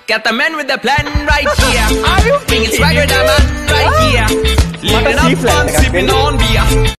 Got the man with the plan right here. Bringing swagger, the man right here. Living up fun, sipping on beer.